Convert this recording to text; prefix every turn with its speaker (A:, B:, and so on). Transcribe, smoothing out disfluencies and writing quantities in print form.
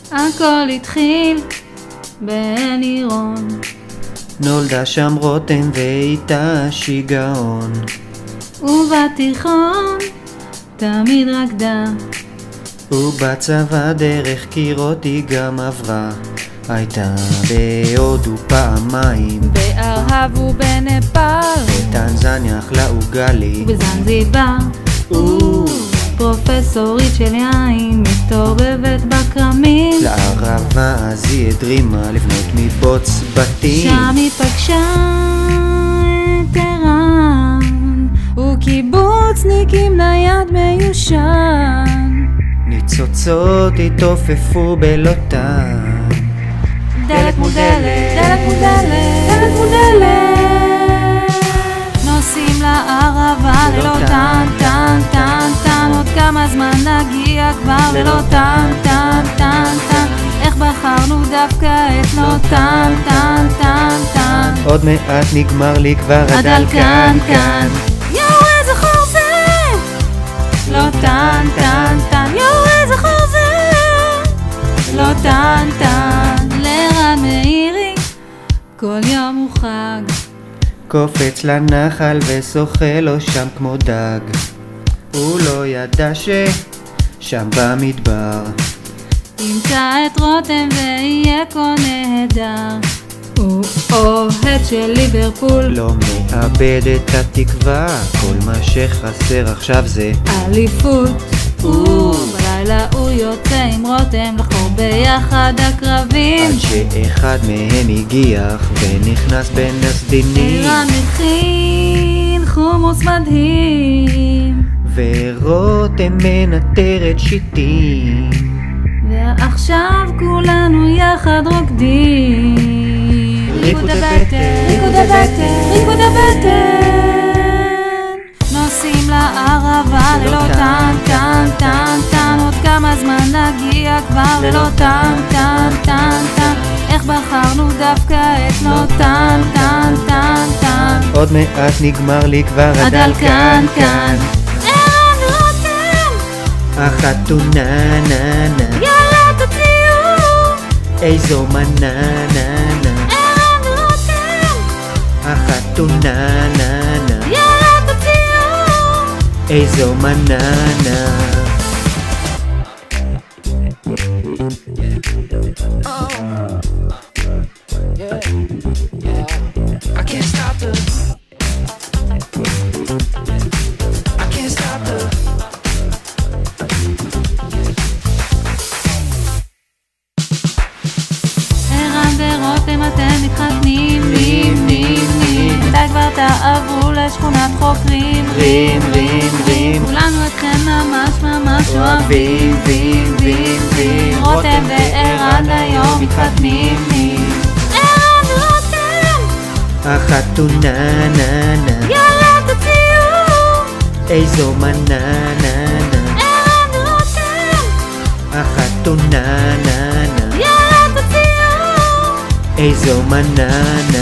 A: הכל התחיל בנירון,
B: נולדה שם רותם ואיתה שיגעון,
A: ובתיכון תמיד רקדה,
B: ובצבא דרך קירות היא גם עברה. הייתה בהודו פעמיים,
A: בארהב ובנפאל,
B: בטנזניה אכלה אוגלי,
A: ובזנזיבר פרופסורית של יין מסתובבת בכרמים,
B: לערבה אז היא הדרימה לבנות מבוץ בתים.
A: שם היא פגשה את ערן וקיבוצניקים ליד מיושן,
B: ניצוצות התעופפו בלוטן,
A: דלת מול דלת, דלת מול דלת, דלת מול דלת, נוסעים לערבה ללא טן טן טן טן, עוד כמה זמן נגיע כבר ללא טן טן טן טן, איך בחרנו דווקא את לא טן טן טן טן,
B: עוד מעט נגמר לי כבר
A: הדל כאן כאן, יואו איזה חור זה, לא טן טן טן, יואו איזה חור זה, לא טן טן, לרן מאירי כל יום הוא חג,
B: קופץ לנחל ושוחה לו שם כמו דג, הוא לא ידע ששם במדבר
A: ימצא את רותם ויהיה כה נהדר, הוא אוהד של ליברפול,
B: לא מאבד את התקווה, כל מה שחסר עכשיו זה
A: אליפות, בלילה הוא יוצא עם רותם לחקור ביחד הקרבים,
B: עד שאחד מהם הגיח ונכנס בין הסדינים,
A: ערן מכין חומוס מדהים
B: ורותם מנטרת שיטים,
A: ועכשיו כולנו יחד רוקדים, ריקוד הבטן, ריקוד הבטן, ריקוד הבטן, נוסעים לערבה ללא טן טן טן טן, עוד כמה זמן נגיע כבר ללא טן טן טן טן, איך בחרנו דווקא את לא טן טן טן טן,
B: עוד מעט נגמר לי כבר הדל כאן כאן,
A: ערן ורותם
B: החתונה נה נה,
A: יאללה תוציאו,
B: איזו מנה נה נה,
A: ערן ורותם
B: החתונה נה נה,
A: יאללה תוציאו,
B: איזו מננה.
C: I can't stop the I can't stop the
A: ערן ורותם אתם מתחתנים, נים נים נים, מתי כבר תעברו לשכונת חוקרים,
B: רים רים רים,
A: כולנו אתכם ממש ממש
B: אוהבים בים בים בים,
A: רותם וערן היום מתחתנים, ערן ורותם
B: החתונה נה נה,
A: יאללה תוציאו,
B: איזו מנה נה נה,
A: ערן ורותם
B: החתונה נה נה,
A: יאללה תוציאו,
B: איזו מננה.